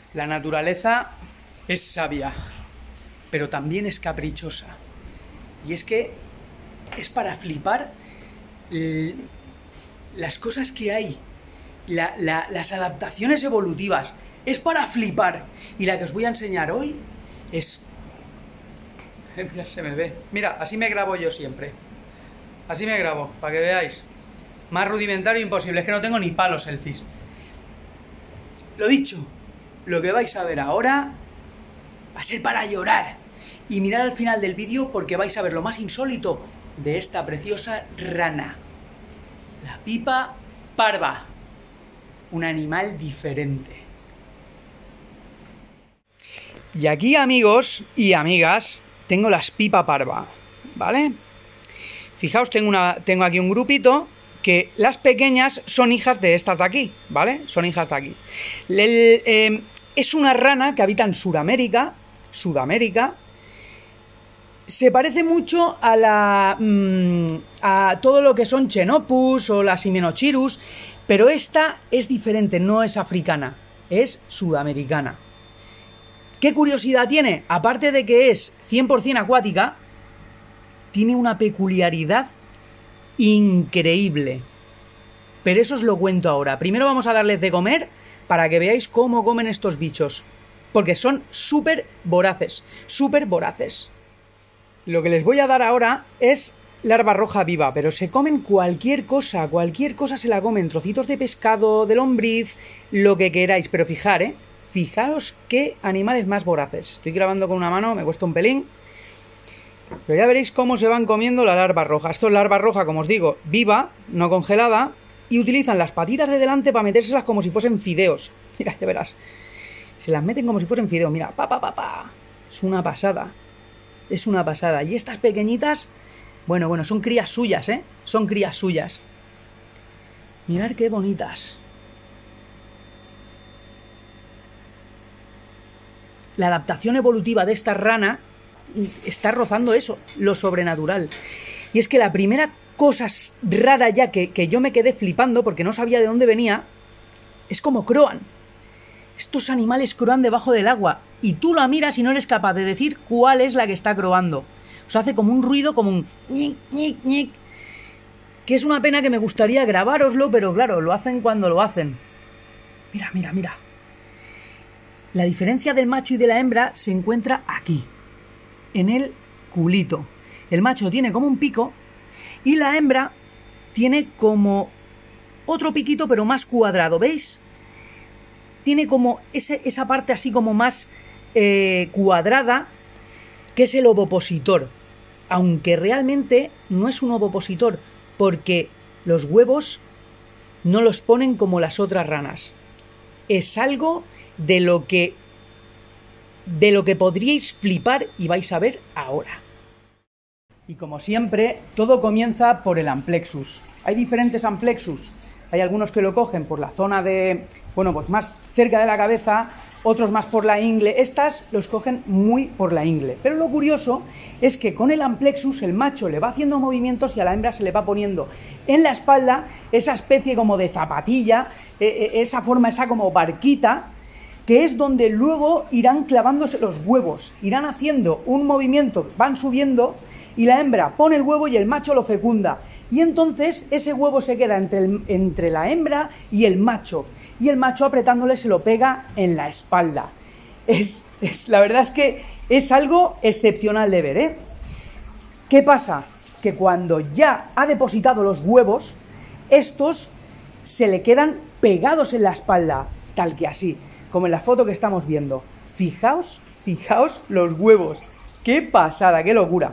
La naturaleza es sabia, pero también es caprichosa. Y es que es para flipar las cosas que hay, las adaptaciones evolutivas. Es para flipar. Y la que os voy a enseñar hoy es... Mira, se me ve. Mira, así me grabo yo siempre. Así me grabo, para que veáis. Más rudimentario imposible, es que no tengo ni palos selfies. Lo dicho, lo que vais a ver ahora va a ser para llorar. Y mirad al final del vídeo porque vais a ver lo más insólito de esta preciosa rana. La pipa parva. Un animal diferente. Y aquí, amigos y amigas, tengo las pipa parva, ¿vale? Fijaos, tengo aquí un grupito que las pequeñas son hijas de estas de aquí, ¿vale? Son hijas de aquí. Es una rana que habita en Sudamérica. Se parece mucho a todo lo que son Xenopus o las Hymenochirus, pero esta es diferente, no es africana, es sudamericana. ¿Qué curiosidad tiene? Aparte de que es 100% acuática, tiene una peculiaridad increíble. Pero eso os lo cuento ahora. Primero vamos a darles de comer para que veáis cómo comen estos bichos. Porque son súper voraces, súper voraces. Lo que les voy a dar ahora es larva roja viva, pero se comen cualquier cosa se la comen. Trocitos de pescado, de lombriz, lo que queráis. Pero fijaos qué animales más voraces. Estoy grabando con una mano, me cuesta un pelín. Pero ya veréis cómo se van comiendo la larva roja. Esto es larva roja, como os digo, viva, no congelada. Y utilizan las patitas de delante para metérselas como si fuesen fideos. Mira, ya verás. Se las meten como si fuesen fideos. Mira, Es una pasada. Es una pasada. Y estas pequeñitas, bueno, son crías suyas, ¿eh? Son crías suyas. Mirad qué bonitas. La adaptación evolutiva de esta rana está rozando eso, lo sobrenatural. Y es que la primera cosa rara ya que yo me quedé flipando porque no sabía de dónde venía, es como croan. Estos animales croan debajo del agua y tú la miras y no eres capaz de decir cuál es la que está croando. O sea, hace como un ruido, como un ñic, ñic, ñic, que es una pena que me gustaría grabároslo, pero claro, lo hacen cuando lo hacen. Mira. La diferencia del macho y de la hembra se encuentra aquí, en el culito. El macho tiene como un pico y la hembra tiene como otro piquito pero más cuadrado, ¿veis? Tiene como esa parte así como más cuadrada, que es el ovopositor. Aunque realmente no es un ovopositor, porque los huevos no los ponen como las otras ranas. Es algo de lo que podríais flipar y vais a ver ahora. Y como siempre, todo comienza por el amplexus. Hay diferentes amplexus. Hay algunos que lo cogen por la zona de, pues más cerca de la cabeza, otros más por la ingle. Estas los cogen muy por la ingle. Pero lo curioso es que con el amplexus el macho le va haciendo movimientos y a la hembra se le va poniendo en la espalda esa especie como de zapatilla, esa forma, esa como barquita, que es donde luego irán clavándose los huevos, irán haciendo un movimiento, van subiendo y la hembra pone el huevo y el macho lo fecunda. Y entonces ese huevo se queda entre la hembra y el macho apretándole se lo pega en la espalda. La verdad es que es algo excepcional de ver, ¿eh? ¿Qué pasa? Que cuando ya ha depositado los huevos, estos se le quedan pegados en la espalda, tal que así, como en la foto que estamos viendo. Fijaos los huevos. ¡Qué pasada, qué locura!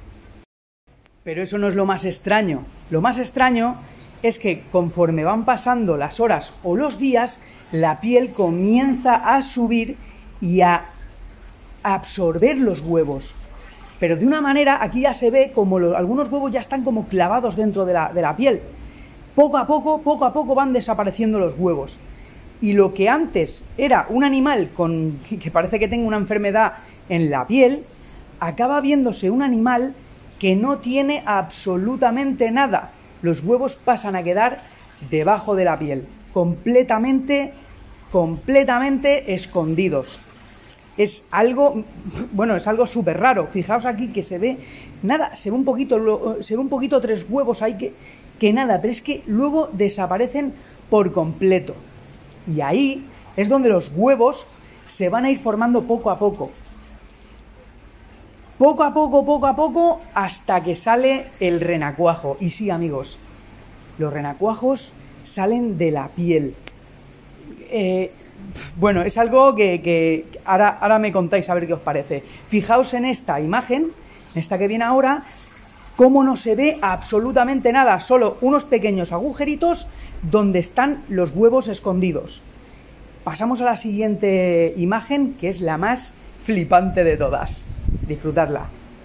Pero eso no es lo más extraño. Lo más extraño es que conforme van pasando las horas o los días, la piel comienza a subir y a absorber los huevos. Pero de una manera, aquí ya se ve como algunos huevos ya están como clavados dentro de la piel. Poco a poco van desapareciendo los huevos. Y lo que antes era un animal que parece que tenga una enfermedad en la piel, acaba viéndose un animal que no tiene absolutamente nada. Los huevos pasan a quedar debajo de la piel, completamente completamente escondidos. Es algo, bueno, es algo súper raro. Fijaos aquí que se ve, nada, se ve un poquito 3 huevos ahí que nada, pero es que luego desaparecen por completo. Y ahí es donde los huevos se van a ir formando poco a poco. Poco a poco, hasta que sale el renacuajo. Y sí, amigos, los renacuajos salen de la piel. Bueno, es algo que ahora me contáis a ver qué os parece. Fijaos en esta imagen, esta que viene ahora, cómo no se ve absolutamente nada, solo unos pequeños agujeritos donde están los huevos escondidos. Pasamos a la siguiente imagen, que es la más flipante de todas. Disfrutadla.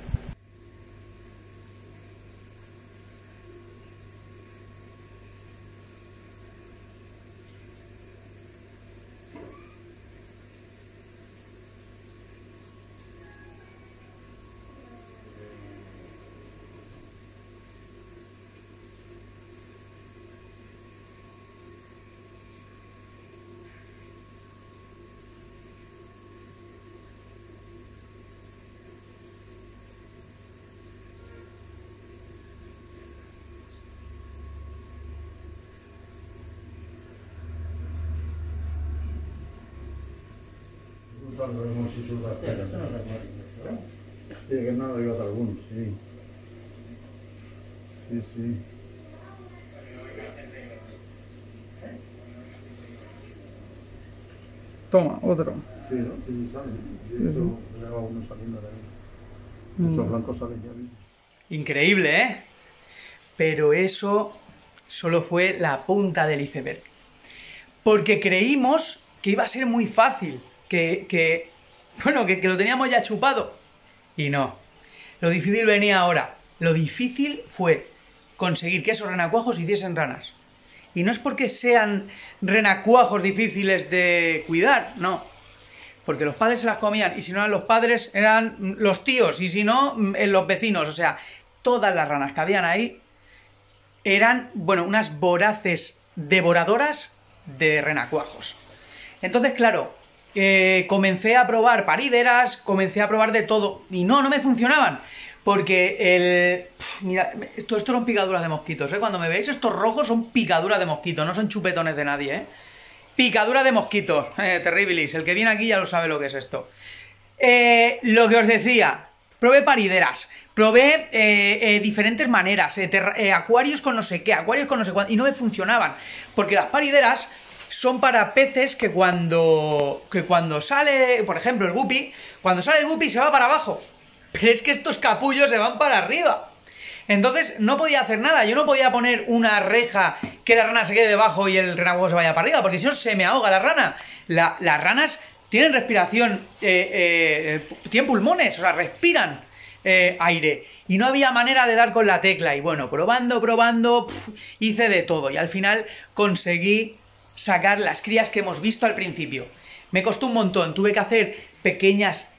Quando non si sulla terra, che non arrivato alguno, sì. Sì, sì. Toma, otro. Sí, ¿no? Sí, sale. De hecho, le va uno saliendo de ahí. Muchos blancos salen ya. Increíble, ¿eh? Pero eso solo fue la punta del iceberg. Porque creímos que iba a ser muy fácil, que lo teníamos ya chupado. Y no. Lo difícil venía ahora. Lo difícil fue conseguir que esos renacuajos hiciesen ranas. Y no es porque sean renacuajos difíciles de cuidar, no. Porque los padres se las comían, y si no eran los padres, eran los tíos, y si no, los vecinos. O sea, todas las ranas que habían ahí eran, bueno, unas voraces devoradoras de renacuajos. Entonces, claro, comencé a probar parideras, comencé a probar de todo, y no me funcionaban. Porque mira, esto son picaduras de mosquitos, ¿eh? Cuando me veis, estos rojos son picaduras de mosquitos, no son chupetones de nadie, ¿eh? Picadura de mosquitos, terribilis. El que viene aquí ya lo sabe lo que es esto. Lo que os decía, probé parideras, probé diferentes maneras, acuarios con no sé qué, acuarios con no sé cuánto, y no me funcionaban. Porque las parideras son para peces que cuando sale, por ejemplo, el guppy, cuando sale el guppy se va para abajo. Pero es que estos capullos se van para arriba. Entonces no podía hacer nada. Yo no podía poner una reja que la rana se quede debajo y el renacuajo se vaya para arriba, porque si no se me ahoga la rana. Las ranas tienen respiración, tienen pulmones, o sea, respiran aire. Y no había manera de dar con la tecla. Y bueno, probando, hice de todo. Y al final conseguí sacar las crías que hemos visto al principio. Me costó un montón. Tuve que hacer pequeñas...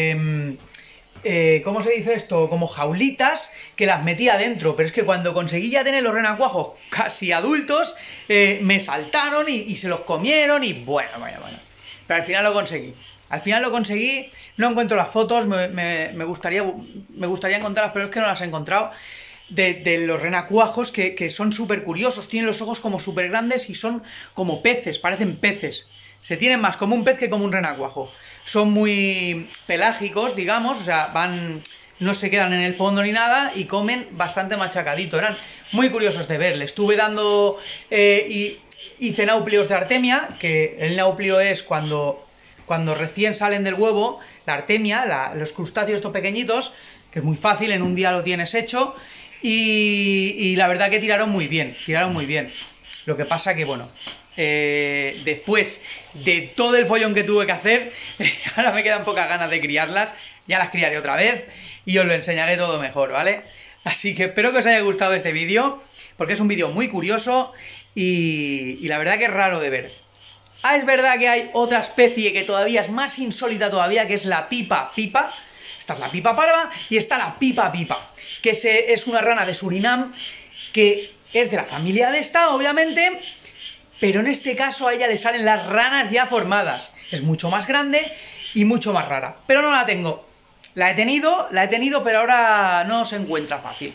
¿cómo se dice esto? Como jaulitas que las metía adentro, pero es que cuando conseguí ya tener los renacuajos casi adultos, me saltaron y se los comieron y bueno. Pero al final lo conseguí, no encuentro las fotos, me gustaría encontrarlas, pero es que no las he encontrado, de los renacuajos que son súper curiosos, tienen los ojos como súper grandes y son como peces, parecen peces, se tienen más como un pez que como un renacuajo. Son muy pelágicos, digamos, o sea, no se quedan en el fondo ni nada y comen bastante machacadito. Eran muy curiosos de ver. Le estuve dando hice nauplios de artemia, que el nauplio es cuando recién salen del huevo, la artemia, los crustáceos estos pequeñitos, que es muy fácil, en un día lo tienes hecho, y la verdad que tiraron muy bien. Lo que pasa que, bueno... después de todo el follón que tuve que hacer, ahora me quedan pocas ganas de criarlas, ya las criaré otra vez y os lo enseñaré todo mejor, ¿vale? Así que espero que os haya gustado este vídeo, porque es un vídeo muy curioso y la verdad que es raro de ver. Es verdad que hay otra especie que todavía es más insólita todavía, que es la pipa pipa. Esta es la pipa parva y está la pipa pipa, que es una rana de Surinam, que es de la familia de esta, obviamente. pero en este caso a ella le salen las ranas ya formadas. Es mucho más grande y mucho más rara, pero no la tengo. La he tenido, pero ahora no se encuentra fácil.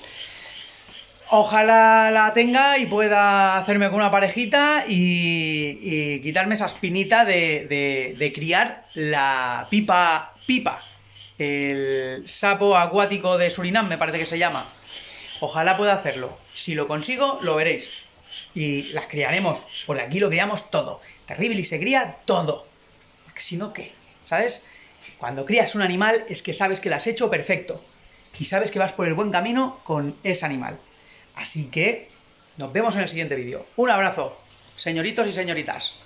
Ojalá la tenga y pueda hacerme con una parejita y quitarme esa espinita de criar la pipa, el sapo acuático de Surinam, me parece que se llama. Ojalá pueda hacerlo. Si lo consigo, lo veréis. Y las criaremos, porque aquí lo criamos todo. Terrible y se cría todo. Porque si no, ¿qué? ¿Sabes? Cuando crías un animal es que sabes que lo has hecho perfecto. Y sabes que vas por el buen camino con ese animal. Así que nos vemos en el siguiente vídeo. Un abrazo, señoritos y señoritas.